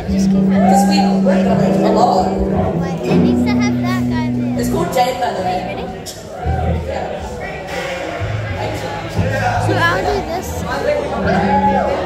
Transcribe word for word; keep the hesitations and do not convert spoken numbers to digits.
just keep it. Because we worked on it a lot. Like, it needs to have that guy there. It's called Jade, by the way. Are you ready? Yeah. So I'll do this.